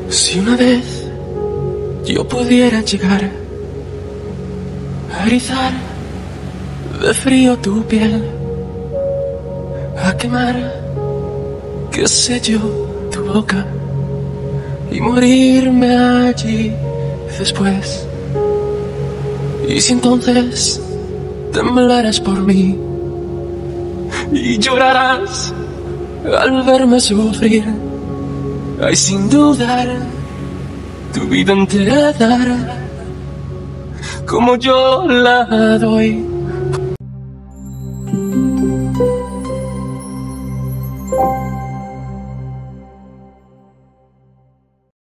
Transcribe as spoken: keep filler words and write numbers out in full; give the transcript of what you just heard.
Si una vez yo pudiera llegar a erizar de frío tu piel, a quemar, qué sé yo, tu boca y morirme allí después. Y si entonces temblarás por mí y llorarás al verme sufrir, ay, sin dudar, tu vida entera dar como yo la doy.